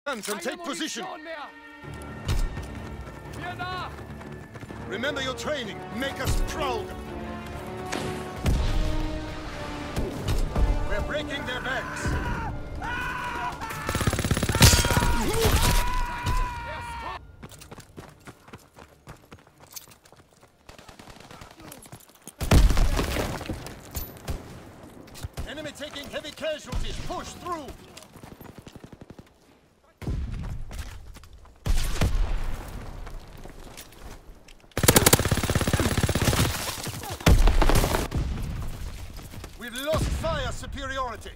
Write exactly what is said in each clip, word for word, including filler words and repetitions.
And take position. Remember your training. Make us proud. We're breaking their backs. Enemy taking heavy casualties. Push through. We've lost fire superiority.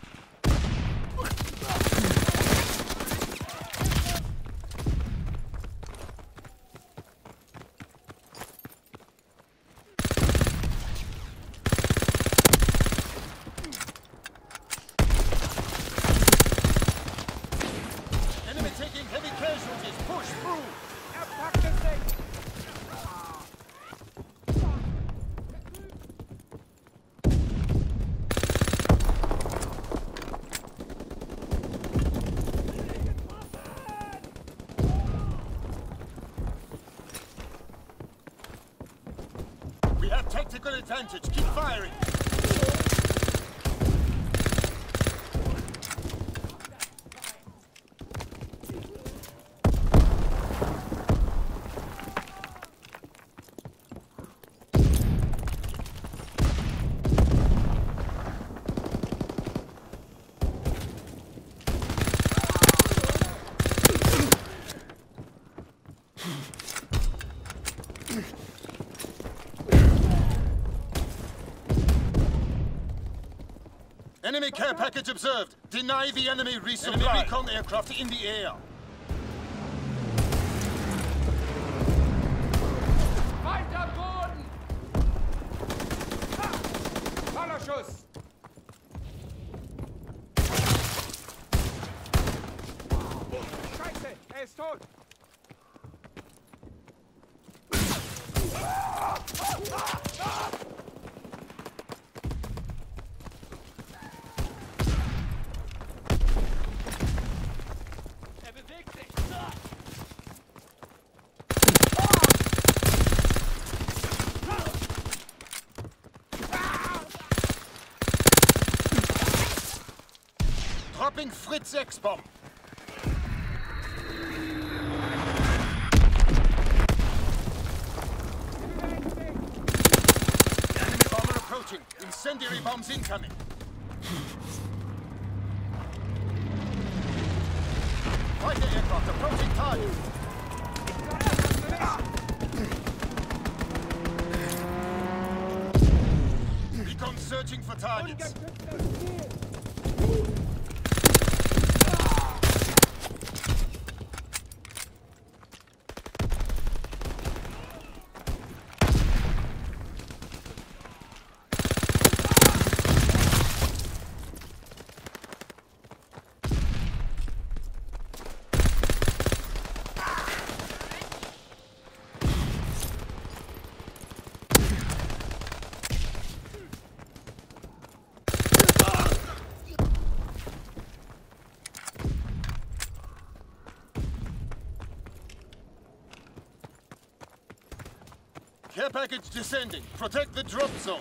Enemy taking heavy casualties. Push through. We have tactical advantage. Keep firing. Enemy care package observed. Deny the enemy resupply. Enemy recon aircraft in the air. Weiter Boden! Fallschuss! Scheiße, er ist tot! Dropping Fritz sechs bomb. Enemy bomber approaching. Incendiary bombs incoming. Fighter aircraft approaching target. Recon searching for targets. Care package descending. Protect the drop zone.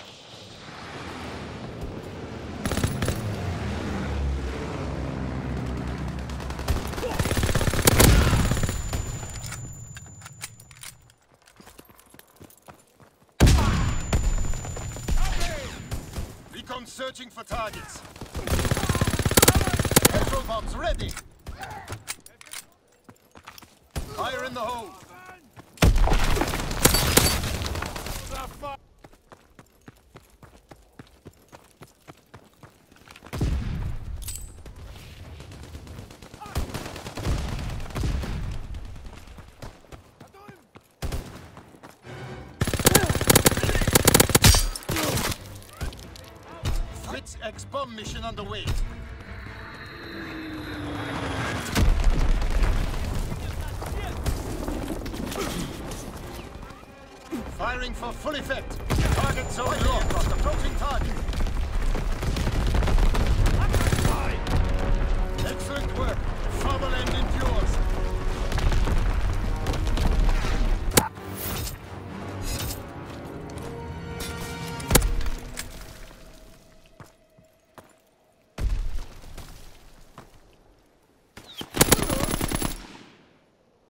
Recon searching for targets. Petrol bombs ready. Fire in the hole. Fritz X-bomb mission underway. Firing for full effect. Target zone locked. Approaching target.